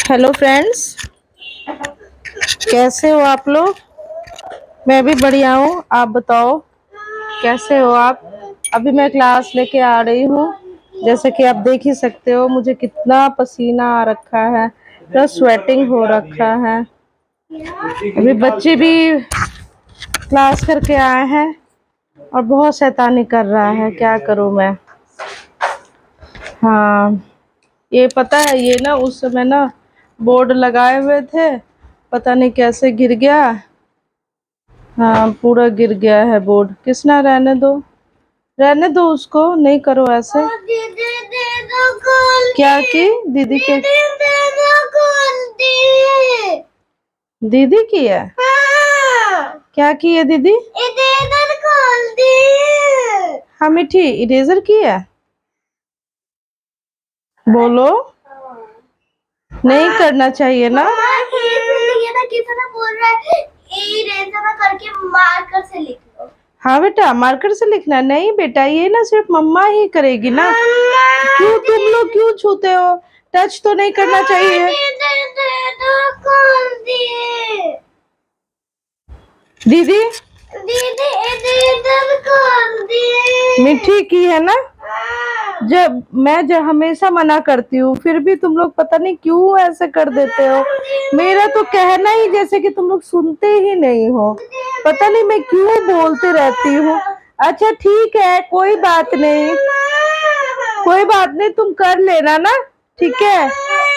Hello friends, कैसे हो आप लोग। मैं भी बढ़िया हूँ। आप बताओ कैसे हो आप। अभी मैं क्लास लेके आ रही हूँ। जैसे कि आप देख ही सकते हो मुझे कितना पसीना आ रखा है, पूरा स्वेटिंग हो रखा है। अभी बच्चे भी क्लास करके आए हैं और बहुत शैतानी कर रहा है, क्या करूँ मैं। हाँ, ये पता है, ये ना उस समय ना बोर्ड लगाए हुए थे, पता नहीं कैसे गिर गया। हाँ, पूरा गिर गया है बोर्ड। किसना, रहने दो, रहने दो उसको, नहीं करो ऐसे। दीदी दे दो गोल्डी। क्या की दीदी के दे दो गोल्डी। दीदी की है। हाँ। क्या की है दीदी। इधर गोल्डी। हाँ मिठी, इरेजर की है। बोलो, नहीं करना चाहिए ना। ये ना कितना बोल रहा है, इरेजर में करके मार्कर से लिख लो। हाँ बेटा, मार्कर से लिखना है। नहीं बेटा, ये ना सिर्फ मम्मा ही करेगी ना। क्यों तुम लोग क्यों छूते हो, टच तो नहीं करना चाहिए। दीदी मिठी की है ना। जब हमेशा मना करती हूँ, फिर भी तुम लोग पता नहीं क्यों ऐसे कर देते हो। मेरा तो कहना ही जैसे कि तुम लोग सुनते ही नहीं हो। पता नहीं मैं क्यों बोलते रहती हूँ। अच्छा ठीक है, कोई बात नहीं, कोई बात नहीं, तुम कर लेना ना, ठीक है।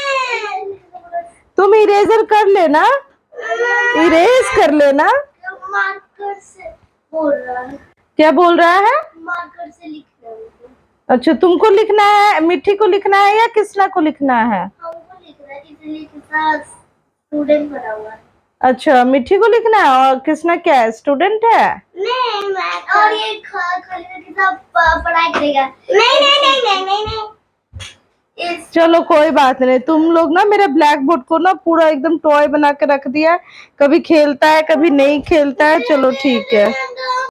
तुम इरेजर कर लेना, इरेज कर लेना। मार्कर से बोल रहा है। क्या बोल रहा है। मार्कर से लिखना है। अच्छा, तुमको लिखना है, मिठी को लिखना है या किसना को लिखना है। हमको लिखना है, इसलिए कितना स्टूडेंट बना हुआ है। अच्छा, मिठी को लिखना है। और किसना क्या है, स्टूडेंट है। नहीं, मैं और ये खाली करके सब पढ़ाई करेगा। नहीं नहीं नहीं नहीं नहीं नहीं। चलो कोई बात नहीं। तुम लोग ना मेरे ब्लैक बोर्ड को ना पूरा एकदम टॉय बना के रख दिया है। कभी खेलता है कभी नहीं खेलता है। चलो ठीक है।